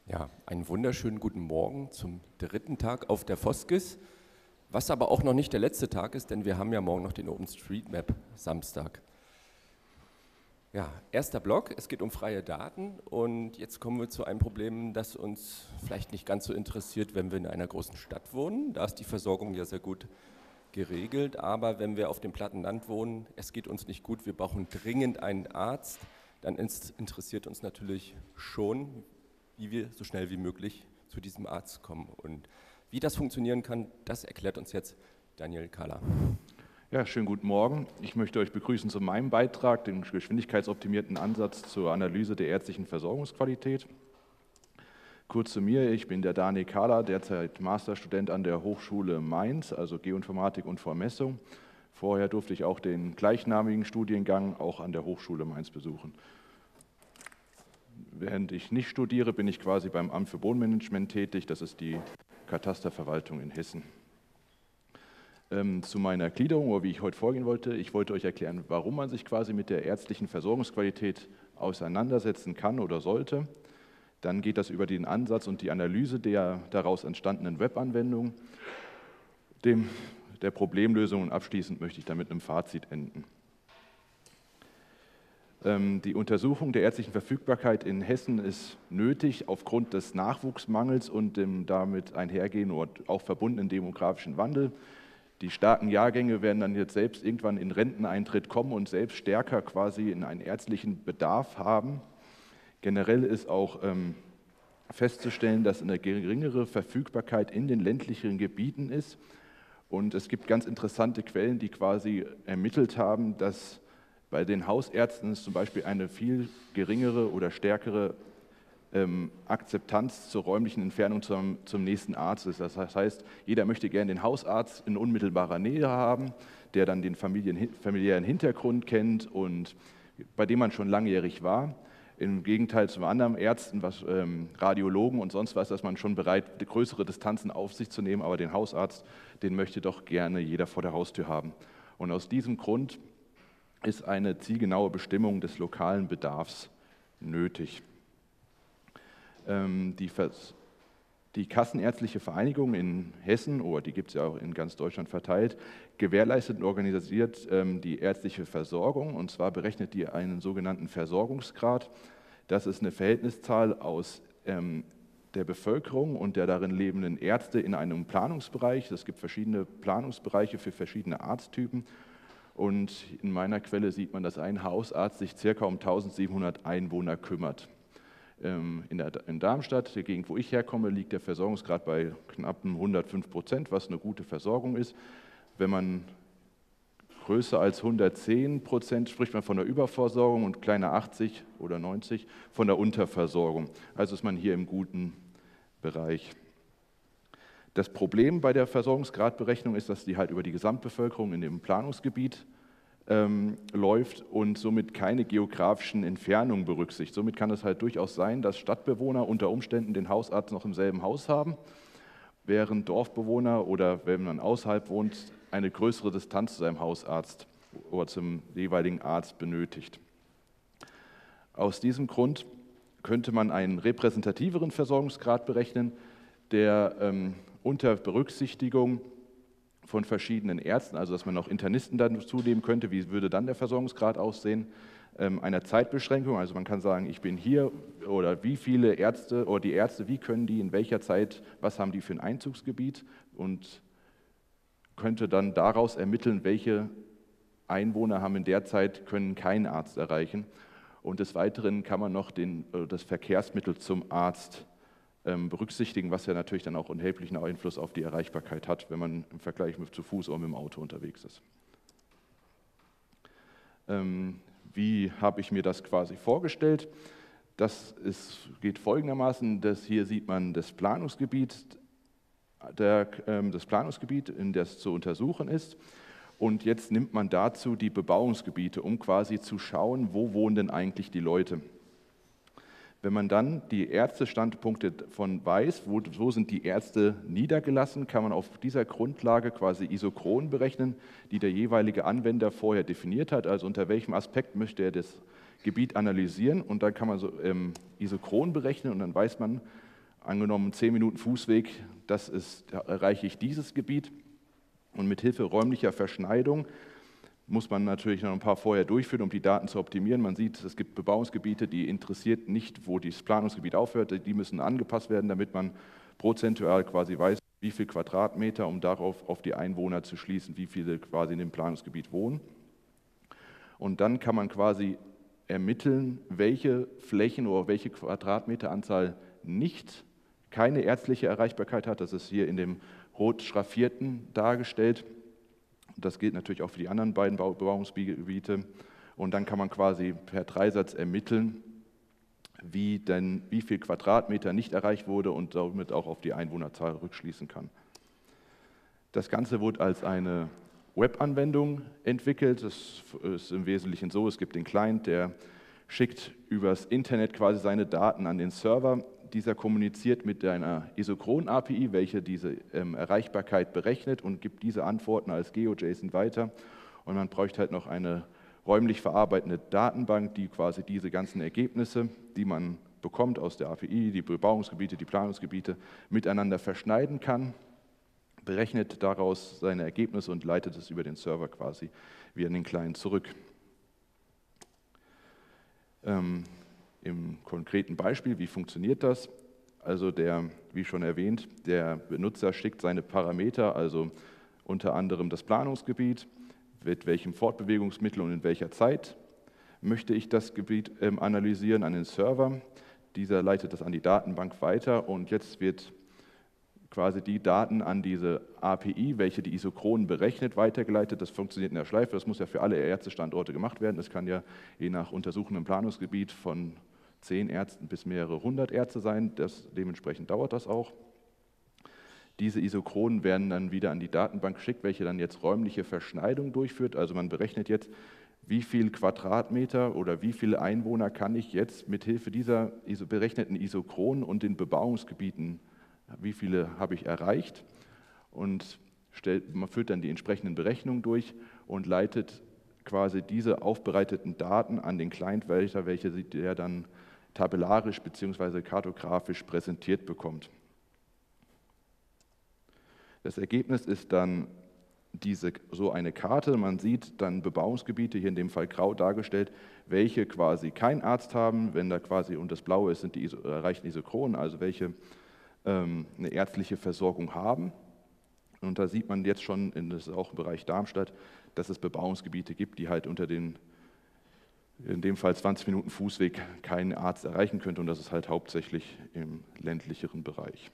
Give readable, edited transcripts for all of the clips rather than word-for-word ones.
Ja, einen wunderschönen guten Morgen zum dritten Tag auf der Foskis, was aber auch noch nicht der letzte Tag ist, denn wir haben ja morgen noch den OpenStreetMap Samstag. Ja, erster Block, es geht um freie Daten und jetzt kommen wir zu einem Problem, das uns vielleicht nicht ganz so interessiert, wenn wir in einer großen Stadt wohnen. Da ist die Versorgung ja sehr gut geregelt, aber wenn wir auf dem platten Land wohnen, es geht uns nicht gut, wir brauchen dringend einen Arzt, dann interessiert uns natürlich schon, wie wir so schnell wie möglich zu diesem Arzt kommen. Und wie das funktionieren kann, das erklärt uns jetzt Daniel Kahler. Ja, schönen guten Morgen. Ich möchte euch begrüßen zu meinem Beitrag, dem geschwindigkeitsoptimierten Ansatz zur Analyse der ärztlichen Versorgungsqualität. Kurz zu mir, ich bin der Daniel Kahler, derzeit Masterstudent an der Hochschule Mainz, also Geoinformatik und Vermessung. Vorher durfte ich auch den gleichnamigen Studiengang auch an der Hochschule Mainz besuchen. Während ich nicht studiere, bin ich quasi beim Amt für Bodenmanagement tätig, das ist die Katasterverwaltung in Hessen. Zu meiner Gliederung, oder wie ich heute vorgehen wollte. Ich wollte euch erklären, warum man sich quasi mit der ärztlichen Versorgungsqualität auseinandersetzen kann oder sollte. Dann geht das über den Ansatz und die Analyse der daraus entstandenen Webanwendung, der Problemlösung, und abschließend möchte ich damit einem Fazit enden. Die Untersuchung der ärztlichen Verfügbarkeit in Hessen ist nötig aufgrund des Nachwuchsmangels und dem damit einhergehenden und auch verbundenen demografischen Wandel. Die starken Jahrgänge werden dann jetzt selbst irgendwann in Renteneintritt kommen und selbst stärker quasi in einen ärztlichen Bedarf haben. Generell ist auch festzustellen, dass eine geringere Verfügbarkeit in den ländlichen Gebieten ist. Und es gibt ganz interessante Quellen, die quasi ermittelt haben, dass bei den Hausärzten es zum Beispiel eine viel geringere oder stärkere Akzeptanz zur räumlichen Entfernung zum nächsten Arzt ist. Das heißt, jeder möchte gerne den Hausarzt in unmittelbarer Nähe haben, der dann den familiären Hintergrund kennt und bei dem man schon langjährig war. Im Gegenteil zu anderen Ärzten, Radiologen und sonst was, dass man schon bereit, größere Distanzen auf sich zu nehmen, aber den Hausarzt, den möchte doch gerne jeder vor der Haustür haben. Und aus diesem Grund ist eine zielgenaue Bestimmung des lokalen Bedarfs nötig. Die Kassenärztliche Vereinigung in Hessen, oder die gibt es ja auch in ganz Deutschland verteilt, gewährleistet und organisiert die ärztliche Versorgung, und zwar berechnet die einen sogenannten Versorgungsgrad. Das ist eine Verhältniszahl aus der Bevölkerung und der darin lebenden Ärzte in einem Planungsbereich. Es gibt verschiedene Planungsbereiche für verschiedene Arzttypen. Und in meiner Quelle sieht man, dass ein Hausarzt sich ca. um 1700 Einwohner kümmert. In Darmstadt, der Gegend, wo ich herkomme, liegt der Versorgungsgrad bei knapp 105%, was eine gute Versorgung ist. Wenn man größer als 110% spricht man von der Überversorgung und kleiner 80 oder 90 von der Unterversorgung. Also ist man hier im guten Bereich. Das Problem bei der Versorgungsgradberechnung ist, dass die halt über die Gesamtbevölkerung in dem Planungsgebiet läuft und somit keine geografischen Entfernungen berücksichtigt. Somit kann es halt durchaus sein, dass Stadtbewohner unter Umständen den Hausarzt noch im selben Haus haben, während Dorfbewohner oder wenn man außerhalb wohnt, eine größere Distanz zu seinem Hausarzt oder zum jeweiligen Arzt benötigt. Aus diesem Grund könnte man einen repräsentativeren Versorgungsgrad berechnen, der unter Berücksichtigung von verschiedenen Ärzten, also dass man noch Internisten dazu nehmen könnte, wie würde dann der Versorgungsgrad aussehen, einer Zeitbeschränkung, also man kann sagen, ich bin hier oder wie viele Ärzte oder die Ärzte, wie können die in welcher Zeit, was haben die für ein Einzugsgebiet und könnte dann daraus ermitteln, welche Einwohner haben in der Zeit, können keinen Arzt erreichen. Und des Weiteren kann man noch das Verkehrsmittel zum Arzt berücksichtigen, was ja natürlich dann auch erheblichen Einfluss auf die Erreichbarkeit hat, wenn man im Vergleich zu Fuß oder mit dem Auto unterwegs ist. Wie habe ich mir das quasi vorgestellt? Geht folgendermaßen, hier sieht man das Planungsgebiet, in das zu untersuchen ist. Und jetzt nimmt man dazu die Bebauungsgebiete, um quasi zu schauen, wo wohnen denn eigentlich die Leute. Wenn man dann die Ärztestandpunkte von weiß, wo sind die Ärzte niedergelassen, kann man auf dieser Grundlage quasi Isochronen berechnen, die der jeweilige Anwender vorher definiert hat, also unter welchem Aspekt möchte er das Gebiet analysieren, und dann kann man so Isochronen berechnen und dann weiß man, angenommen 10 Minuten Fußweg, da erreiche ich dieses Gebiet. Und mit Hilfe räumlicher Verschneidung muss man natürlich noch ein paar vorher durchführen, um die Daten zu optimieren. Man sieht, es gibt Bebauungsgebiete, die interessiert nicht, wo das Planungsgebiet aufhört. Die müssen angepasst werden, damit man prozentual quasi weiß, wie viel Quadratmeter, um darauf auf die Einwohner zu schließen, wie viele quasi in dem Planungsgebiet wohnen. Und dann kann man quasi ermitteln, welche Flächen oder welche Quadratmeteranzahl keine ärztliche Erreichbarkeit hat. Das ist hier in dem rot schraffierten dargestellt. Das gilt natürlich auch für die anderen beiden Bebauungsgebiete. Und dann kann man quasi per Dreisatz ermitteln, wie viel Quadratmeter nicht erreicht wurde und damit auch auf die Einwohnerzahl rückschließen kann. Das Ganze wurde als eine Webanwendung entwickelt. Das ist im Wesentlichen so, es gibt den Client, der schickt übers Internet quasi seine Daten an den Server. Dieser kommuniziert mit einer Isochron-API, welche diese Erreichbarkeit berechnet und gibt diese Antworten als GeoJSON weiter. Und man bräuchte halt noch eine räumlich verarbeitende Datenbank, die quasi diese ganzen Ergebnisse, die man bekommt aus der API, die Bebauungsgebiete, die Planungsgebiete, miteinander verschneiden kann, berechnet daraus seine Ergebnisse und leitet es über den Server quasi wieder in den Client zurück. Im konkreten Beispiel, wie funktioniert das? Also wie schon erwähnt, der Benutzer schickt seine Parameter, also unter anderem das Planungsgebiet, mit welchem Fortbewegungsmittel und in welcher Zeit möchte ich das Gebiet analysieren, an den Server. Dieser leitet das an die Datenbank weiter und jetzt wird quasi die Daten an diese API, welche die Isochronen berechnet, weitergeleitet. Das funktioniert in der Schleife, das muss ja für alle Ärztestandorte gemacht werden. Das kann ja je nach untersuchendem Planungsgebiet von 10 Ärzten bis mehrere 100 Ärzte sein. Dementsprechend dauert das auch. Diese Isochronen werden dann wieder an die Datenbank geschickt, welche dann jetzt räumliche Verschneidung durchführt. Also man berechnet jetzt, wie viel Quadratmeter oder wie viele Einwohner kann ich jetzt mit Hilfe dieser berechneten Isochronen und den Bebauungsgebieten, wie viele habe ich erreicht, und man führt dann die entsprechenden Berechnungen durch und leitet quasi diese aufbereiteten Daten an den Client weiter, welche der dann tabellarisch bzw. kartografisch präsentiert bekommt. Das Ergebnis ist dann so eine Karte. Man sieht dann Bebauungsgebiete, hier in dem Fall grau dargestellt, welche quasi keinen Arzt haben. Wenn da quasi und das Blaue ist, sind die erreichten Isochronen, also welche eine ärztliche Versorgung haben. Und da sieht man jetzt schon, das ist auch im Bereich Darmstadt, dass es Bebauungsgebiete gibt, die halt in dem Fall 20 Minuten Fußweg keinen Arzt erreichen könnte. Und das ist halt hauptsächlich im ländlicheren Bereich.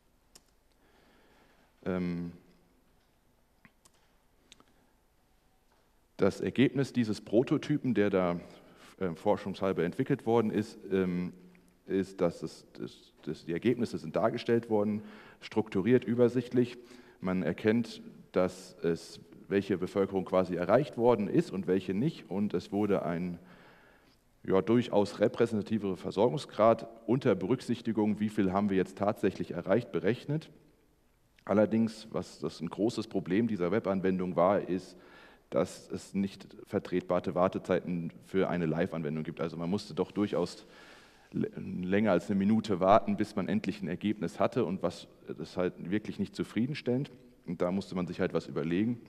Das Ergebnis dieses Prototypen, der da forschungshalber entwickelt worden ist, dass die Ergebnisse sind dargestellt worden, strukturiert, übersichtlich. Man erkennt, welche Bevölkerung quasi erreicht worden ist und welche nicht. Und es wurde ein durchaus repräsentativer Versorgungsgrad unter Berücksichtigung, wie viel haben wir jetzt tatsächlich erreicht, berechnet. Allerdings, was das ein großes Problem dieser Webanwendung war, ist, dass es nicht vertretbare Wartezeiten für eine Live-Anwendung gibt. Also man musste doch durchaus länger als eine Minute warten, bis man endlich ein Ergebnis hatte, und das ist halt wirklich nicht zufriedenstellend. Und da musste man sich halt was überlegen.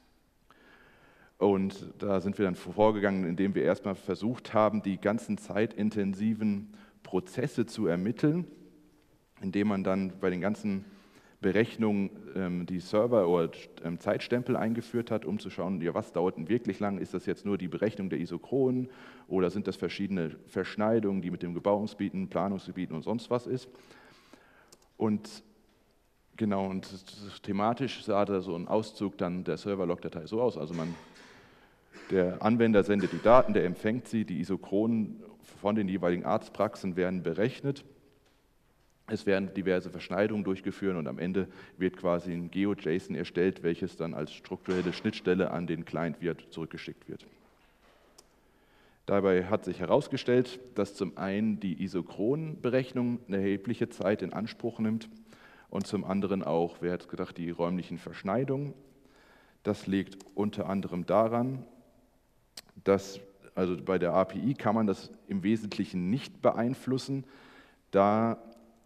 Und da sind wir dann vorgegangen, indem wir erstmal versucht haben, die ganzen zeitintensiven Prozesse zu ermitteln, indem man dann bei den ganzen Berechnungen die Server- oder Zeitstempel eingeführt hat, um zu schauen, ja, was dauert denn wirklich lang? Ist das jetzt nur die Berechnung der Isochronen oder sind das verschiedene Verschneidungen, die mit dem Bebauungsgebieten, Planungsgebieten und sonst was ist? Und genau, und thematisch sah da so ein Auszug dann der Server-Log-Datei so aus. Also der Anwender sendet die Daten, der empfängt sie, die Isochronen von den jeweiligen Arztpraxen werden berechnet. Es werden diverse Verschneidungen durchgeführt und am Ende wird quasi ein GeoJSON erstellt, welches dann als strukturelle Schnittstelle an den Client wieder zurückgeschickt wird. Dabei hat sich herausgestellt, dass zum einen die Isochronenberechnung eine erhebliche Zeit in Anspruch nimmt und zum anderen auch, wer hat gedacht, die räumlichen Verschneidungen. Das liegt unter anderem daran, dass, also bei der API kann man das im Wesentlichen nicht beeinflussen, da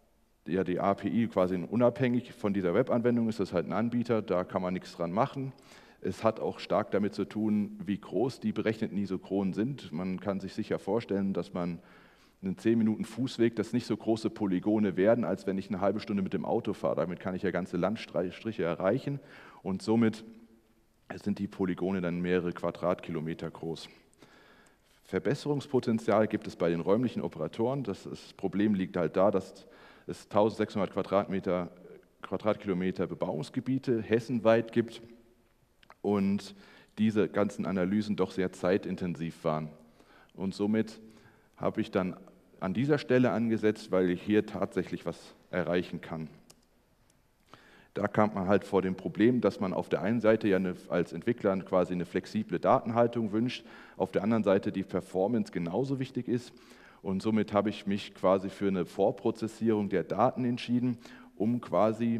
ja, die API quasi unabhängig von dieser Webanwendung ist, das halt ein Anbieter, da kann man nichts dran machen. Es hat auch stark damit zu tun, wie groß die berechneten Isochronen sind. Man kann sich sicher vorstellen, dass man einen 10 Minuten Fußweg, das nicht so große Polygone werden, als wenn ich eine halbe Stunde mit dem Auto fahre. Damit kann ich ja ganze Landstriche erreichen und somit sind die Polygone dann mehrere Quadratkilometer groß. Verbesserungspotenzial gibt es bei den räumlichen Operatoren. Das Problem liegt halt da, dass es 1600 Quadratkilometer Bebauungsgebiete hessenweit gibt und diese ganzen Analysen doch sehr zeitintensiv waren. Und somit habe ich dann an dieser Stelle angesetzt, weil ich hier tatsächlich was erreichen kann. Da kam man halt vor dem Problem, dass man auf der einen Seite ja als Entwickler quasi eine flexible Datenhaltung wünscht, auf der anderen Seite die Performance genauso wichtig ist. Und somit habe ich mich quasi für eine Vorprozessierung der Daten entschieden, um quasi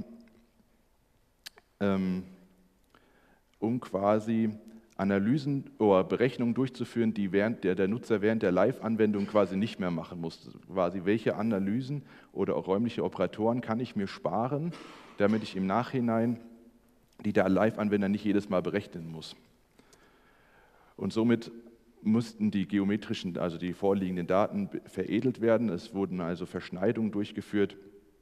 Analysen oder Berechnungen durchzuführen, die der Nutzer während der Live-Anwendung quasi nicht mehr machen muss. Quasi welche Analysen oder auch räumliche Operatoren kann ich mir sparen, damit ich im Nachhinein die der Live-Anwender nicht jedes Mal berechnen muss. Und somit mussten die geometrischen, also die vorliegenden Daten veredelt werden. Es wurden also Verschneidungen durchgeführt.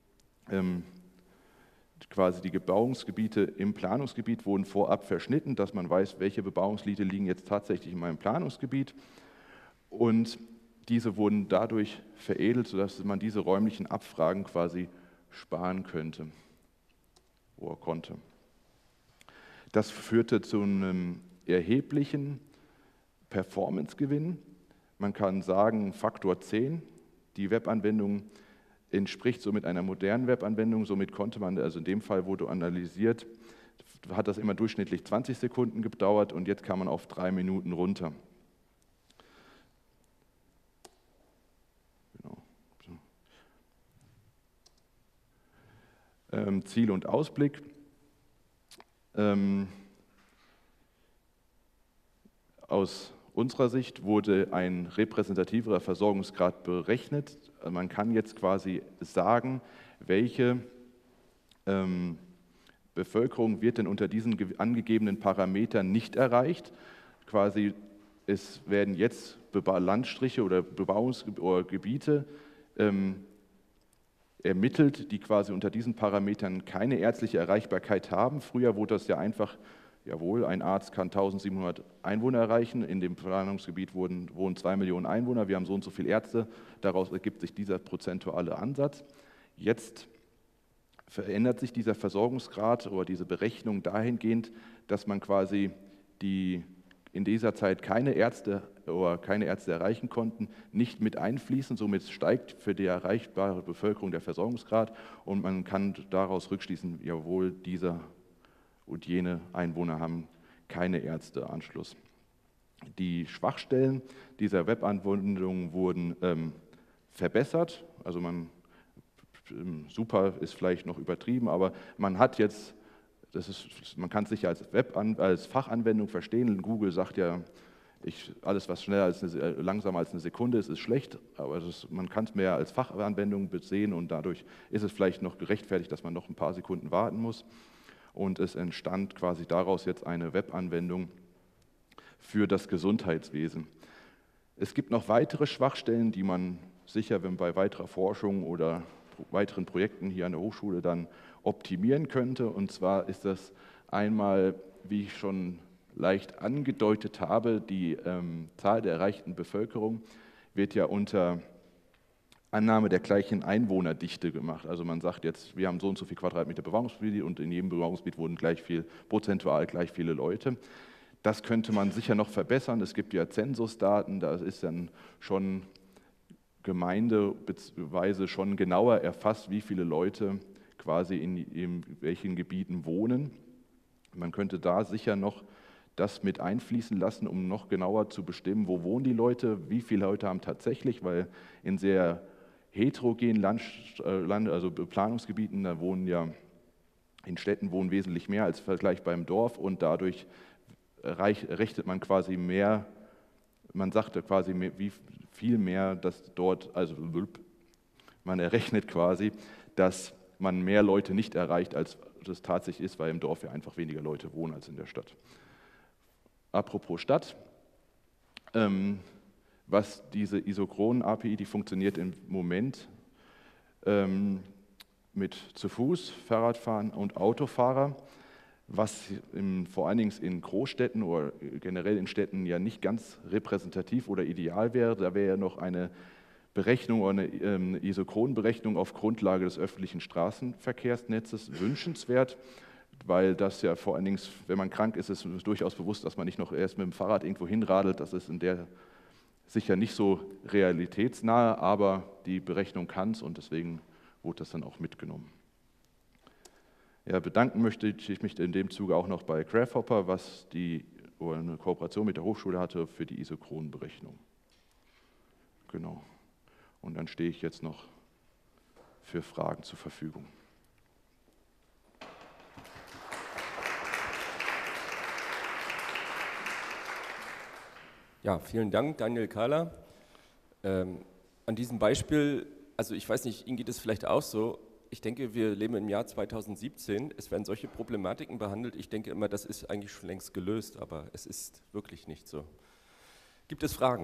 Quasi die Bebauungsgebiete im Planungsgebiet wurden vorab verschnitten, dass man weiß, welche Bebauungsgebiete liegen jetzt tatsächlich in meinem Planungsgebiet. Und diese wurden dadurch veredelt, sodass man diese räumlichen Abfragen quasi sparen könnte oder konnte. Das führte zu einem erheblichen Performance-Gewinn. Man kann sagen, Faktor 10. Die Webanwendung entspricht somit einer modernen Webanwendung. Somit konnte man, also in dem Fall wurde analysiert, hat das immer durchschnittlich 20 Sekunden gedauert und jetzt kann man auf 3 Minuten runter. Genau. Ziel und Ausblick. Aus unserer Sicht wurde ein repräsentativerer Versorgungsgrad berechnet. Man kann jetzt quasi sagen, welche Bevölkerung wird denn unter diesen angegebenen Parametern nicht erreicht. Quasi es werden jetzt Landstriche oder Bebauungsgebiete ermittelt, die quasi unter diesen Parametern keine ärztliche Erreichbarkeit haben. Früher wurde das ja einfach, jawohl, ein Arzt kann 1700 Einwohner erreichen, in dem Planungsgebiet wohnen 2 Millionen Einwohner, wir haben so und so viele Ärzte, daraus ergibt sich dieser prozentuale Ansatz. Jetzt verändert sich dieser Versorgungsgrad oder diese Berechnung dahingehend, dass man quasi die in dieser Zeit keine Ärzte erreichen konnten, nicht mit einfließen. Somit steigt für die erreichbare Bevölkerung der Versorgungsgrad und man kann daraus rückschließen, jawohl, dieser und jene Einwohner haben keine Ärzteanschluss. Die Schwachstellen dieser Webanwendung wurden verbessert. Also super ist vielleicht noch übertrieben, aber man hat jetzt, man kann es sicher als Fachanwendung verstehen. Google sagt ja, alles was langsamer als eine Sekunde ist schlecht, aber man kann es mehr als Fachanwendung sehen und dadurch ist es vielleicht noch gerechtfertigt, dass man noch ein paar Sekunden warten muss. Und es entstand quasi daraus jetzt eine Webanwendung für das Gesundheitswesen. Es gibt noch weitere Schwachstellen, die man sicher, wenn bei weiterer Forschung oder weiteren Projekten hier an der Hochschule dann optimieren könnte. Und zwar ist das einmal, wie ich schon leicht angedeutet habe, die Zahl der erreichten Bevölkerung wird ja unter Annahme der gleichen Einwohnerdichte gemacht. Also man sagt jetzt, wir haben so und so viel Quadratmeter Bebauungsgebiet und in jedem Bebauungsgebiet wohnen prozentual gleich viele Leute. Das könnte man sicher noch verbessern. Es gibt ja Zensusdaten, da ist dann schon gemeindeweise schon genauer erfasst, wie viele Leute quasi in welchen Gebieten wohnen. Man könnte da sicher noch das mit einfließen lassen, um noch genauer zu bestimmen, wo wohnen die Leute, wie viele Leute haben tatsächlich, weil in sehr heterogenen also Planungsgebieten, da wohnen ja in Städten wohnen wesentlich mehr als Vergleich beim Dorf und dadurch rechnet man quasi mehr, man sagte quasi wie viel mehr, dass dort, also man errechnet quasi, dass man mehr Leute nicht erreicht, als das tatsächlich ist, weil im Dorf ja einfach weniger Leute wohnen als in der Stadt. Apropos Stadt, was diese Isochronen-API, die funktioniert im Moment mit zu Fuß, Fahrradfahren und Autofahrer, was vor allen Dingen in Großstädten oder generell in Städten ja nicht ganz repräsentativ oder ideal wäre. Da wäre ja noch eine Berechnung oder eine Isochronenberechnung auf Grundlage des öffentlichen Straßenverkehrsnetzes wünschenswert, weil das ja vor allen Dingen, wenn man krank ist, ist es durchaus bewusst, dass man nicht noch erst mit dem Fahrrad irgendwo hinradelt. Das ist in der sicher nicht so realitätsnahe, aber die Berechnung kann es und deswegen wurde das dann auch mitgenommen. Ja, bedanken möchte ich mich in dem Zuge auch noch bei Grasshopper, was eine Kooperation mit der Hochschule hatte für die Isochronenberechnung. Genau. Und dann stehe ich jetzt noch für Fragen zur Verfügung. Ja, vielen Dank, Daniel Kahler. An diesem Beispiel, also ich weiß nicht, Ihnen geht es vielleicht auch so, ich denke, wir leben im Jahr 2017, es werden solche Problematiken behandelt. Ich denke immer, das ist eigentlich schon längst gelöst, aber es ist wirklich nicht so. Gibt es Fragen?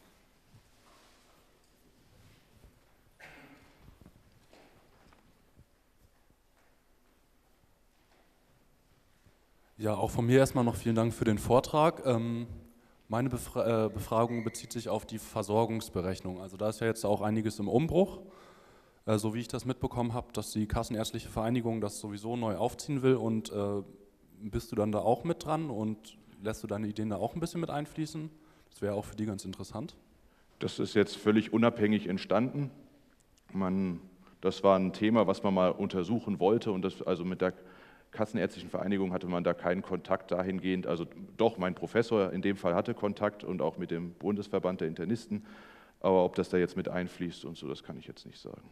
Ja, auch von mir erstmal noch vielen Dank für den Vortrag. Meine Befragung bezieht sich auf die Versorgungsberechnung. Also da ist ja jetzt auch einiges im Umbruch. So wie ich das mitbekommen habe, dass die Kassenärztliche Vereinigung das sowieso neu aufziehen will und bist du dann da auch mit dran und lässt du deine Ideen da auch ein bisschen mit einfließen? Das wäre auch für die ganz interessant. Das ist jetzt völlig unabhängig entstanden. Das war ein Thema, was man mal untersuchen wollte und also mit der Kassenärztlichen Vereinigung hatte man da keinen Kontakt dahingehend. Also doch, mein Professor in dem Fall hatte Kontakt und auch mit dem Bundesverband der Internisten, aber ob das da jetzt mit einfließt und so, das kann ich jetzt nicht sagen.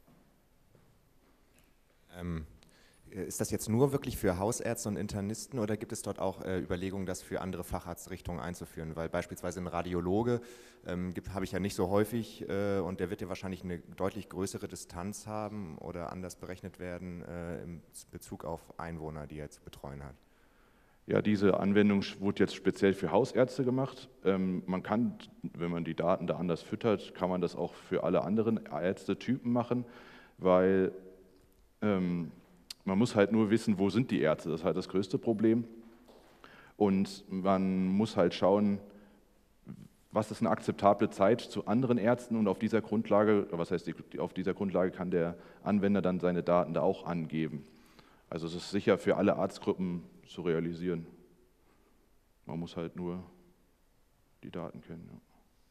Ist das jetzt nur wirklich für Hausärzte und Internisten oder gibt es dort auch Überlegungen, das für andere Facharztrichtungen einzuführen? Weil beispielsweise ein Radiologe habe ich ja nicht so häufig und der wird ja wahrscheinlich eine deutlich größere Distanz haben oder anders berechnet werden in Bezug auf Einwohner, die er zu betreuen hat. Ja, diese Anwendung wurde jetzt speziell für Hausärzte gemacht. Man kann, wenn man die Daten da anders füttert, kann man das auch für alle anderen Ärztetypen machen, weil man muss halt nur wissen, wo sind die Ärzte, das ist halt das größte Problem. Und man muss halt schauen, was ist eine akzeptable Zeit zu anderen Ärzten und auf dieser Grundlage, was heißt, auf dieser Grundlage kann der Anwender dann seine Daten da auch angeben. Also es ist sicher für alle Arztgruppen zu realisieren. Man muss halt nur die Daten kennen. Ja.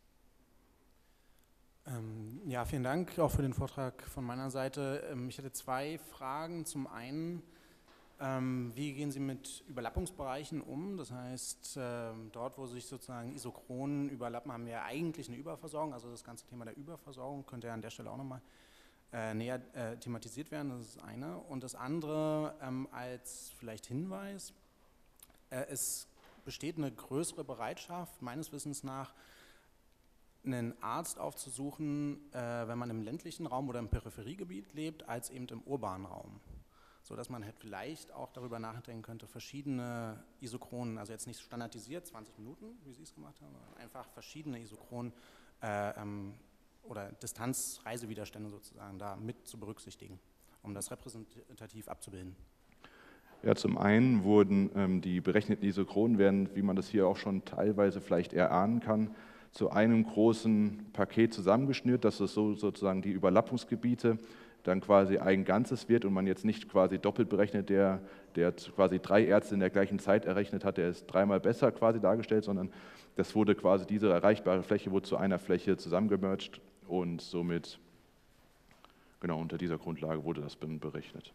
Ja, vielen Dank auch für den Vortrag von meiner Seite. Ich hätte zwei Fragen. Zum einen, wie gehen Sie mit Überlappungsbereichen um? Das heißt, dort, wo sich sozusagen Isochronen überlappen, haben wir ja eigentlich eine Überversorgung. Also das ganze Thema der Überversorgung könnte ja an der Stelle auch nochmal näher thematisiert werden. Das ist das eine. Und das andere als vielleicht Hinweis, es besteht eine größere Bereitschaft, meines Wissens nach, einen Arzt aufzusuchen, wenn man im ländlichen Raum oder im Peripheriegebiet lebt, als eben im urbanen Raum. So dass man halt vielleicht auch darüber nachdenken könnte, verschiedene Isochronen, also jetzt nicht standardisiert 20 Minuten, wie Sie es gemacht haben, sondern einfach verschiedene Isochronen oder Distanzreisewiderstände sozusagen da mit zu berücksichtigen, um das repräsentativ abzubilden. Ja, zum einen wurden die berechneten Isochronen, werden, wie man das hier auch schon teilweise vielleicht erahnen kann, zu einem großen Paket zusammengeschnürt, dass es so sozusagen die Überlappungsgebiete dann quasi ein Ganzes wird und man jetzt nicht quasi doppelt berechnet, der quasi 3 Ärzte in der gleichen Zeit errechnet hat, der ist 3-mal besser quasi dargestellt, sondern das wurde quasi, diese erreichbare Fläche wurde zu einer Fläche zusammengemerged und somit, genau unter dieser Grundlage wurde das berechnet.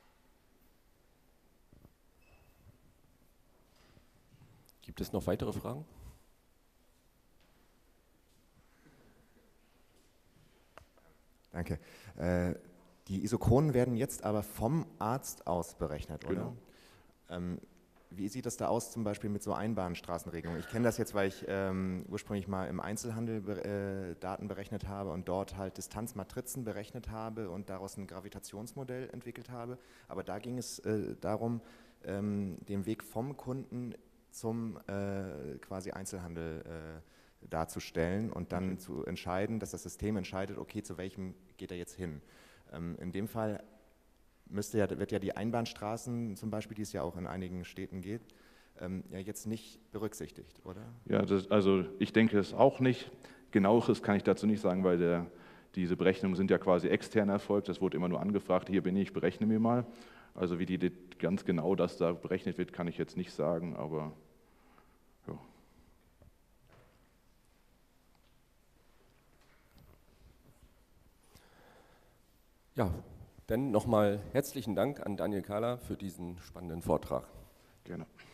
Gibt es noch weitere Fragen? Danke. Die Isochronen werden jetzt aber vom Arzt aus berechnet, oder? Genau. Wie sieht das da aus, zum Beispiel mit so Einbahnstraßenregelungen? Ich kenne das jetzt, weil ich ursprünglich mal im Einzelhandel Daten berechnet habe und dort halt Distanzmatrizen berechnet habe und daraus ein Gravitationsmodell entwickelt habe. Aber da ging es darum, den Weg vom Kunden zum quasi Einzelhandel darzustellen und dann zu entscheiden, dass das System entscheidet, okay, zu welchem geht er jetzt hin. In dem Fall wird ja die Einbahnstraßen zum Beispiel, die es ja auch in einigen Städten gibt, ja jetzt nicht berücksichtigt, oder? Ja, also ich denke es auch nicht. Genaueres kann ich dazu nicht sagen, weil diese Berechnungen sind ja quasi extern erfolgt. Das wurde immer nur angefragt, hier bin ich, berechne mir mal. Also wie die ganz genau das da berechnet wird, kann ich jetzt nicht sagen, aber ja. Ja, dann nochmal herzlichen Dank an Daniel Kahler für diesen spannenden Vortrag. Gerne.